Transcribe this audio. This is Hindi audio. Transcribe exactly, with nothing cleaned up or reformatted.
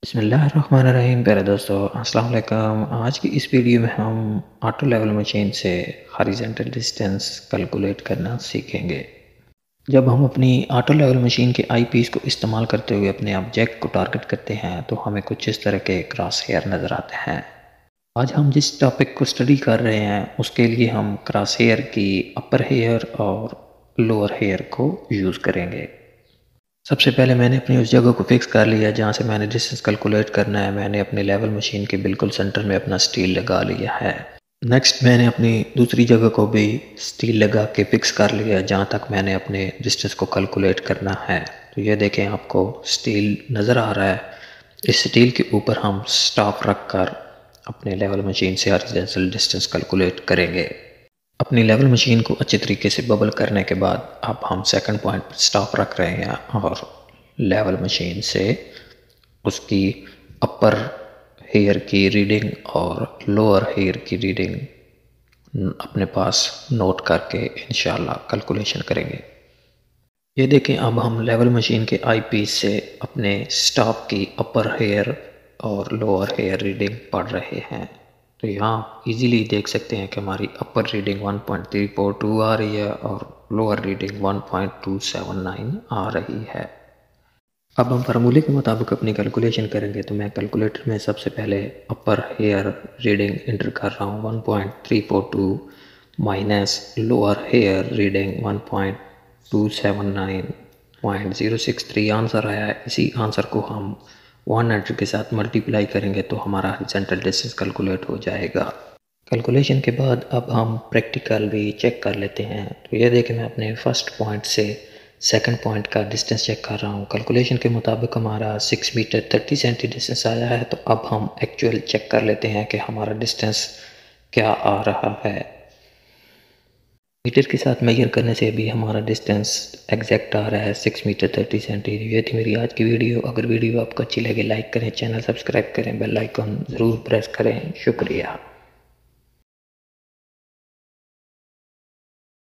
बिस्मिल्लाहिर्रहमानिर्रहीम। प्यारे दोस्तों, अस्सलाम वालेकुम। आज की इस वीडियो में हम ऑटो लेवल मशीन से हॉरिजॉन्टल डिस्टेंस कैलकुलेट करना सीखेंगे। जब हम अपनी ऑटो लेवल मशीन के आई पीस को इस्तेमाल करते हुए अपने ऑब्जेक्ट को टारगेट करते हैं तो हमें कुछ इस तरह के क्रॉस हेयर नज़र आते हैं। आज हम जिस टॉपिक को स्टडी कर रहे हैं उसके लिए हम क्रॉस हेयर की अपर हेयर और लोअर हेयर को यूज़ करेंगे। सबसे पहले मैंने अपनी उस जगह को फिक्स कर लिया जहाँ से मैंने डिस्टेंस कैलकुलेट करना है। मैंने अपनी लेवल मशीन के बिल्कुल सेंटर में अपना स्टील लगा लिया है। नेक्स्ट मैंने अपनी दूसरी जगह को भी स्टील लगा के फिक्स कर लिया जहाँ तक मैंने अपने डिस्टेंस को कैलकुलेट करना है। तो ये देखें, आपको स्टील नज़र आ रहा है। इस स्टील के ऊपर हम स्टॉप रख कर अपने लेवल मशीन से हॉरिजॉन्टल डिस्टेंस कैलकुलेट करेंगे। अपनी लेवल मशीन को अच्छे तरीके से बबल करने के बाद अब हम सेकंड पॉइंट पर स्टॉप रख रहे हैं और लेवल मशीन से उसकी अपर हेयर की रीडिंग और लोअर हेयर की रीडिंग अपने पास नोट करके इंशाल्लाह कैलकुलेशन करेंगे। ये देखें, अब हम लेवल मशीन के आई पीस से अपने स्टॉप की अपर हेयर और लोअर हेयर रीडिंग पढ़ रहे हैं। तो यहाँ इजीली देख सकते हैं कि हमारी upper reading one point three four two आ रही है और lower reading one point two seven nine आ रही है। अब हम फार्मूले के मुताबिक अपनी कैलकुलेशन करेंगे। तो मैं कैलकुलेटर में सबसे पहले अपर हेयर रीडिंग इंटर कर रहा हूँ one point three four two minus lower hair reading one point two seven nine point zero six three answer आया है। इसी आंसर को हम वन हंड्रेड के साथ मल्टीप्लाई करेंगे तो हमारा हॉरिजॉन्टल डिस्टेंस कैलकुलेट हो जाएगा। कैलकुलेशन के बाद अब हम प्रैक्टिकल भी चेक कर लेते हैं। तो ये देखें, मैं अपने फर्स्ट पॉइंट से सेकंड पॉइंट का डिस्टेंस चेक कर रहा हूँ। कैलकुलेशन के मुताबिक हमारा six metre thirty centi distance आया है। तो अब हम एक्चुअल चेक कर लेते हैं कि हमारा डिस्टेंस क्या आ रहा है। मीटर के साथ मेजर करने से भी हमारा डिस्टेंस एग्जैक्ट आ रहा है सिक्स मीटर थर्टी सेंटी। ये थी मेरी आज की वीडियो। अगर वीडियो आपको अच्छी लगे लाइक करें, चैनल सब्सक्राइब करें, बेल आइकन ज़रूर प्रेस करें। शुक्रिया।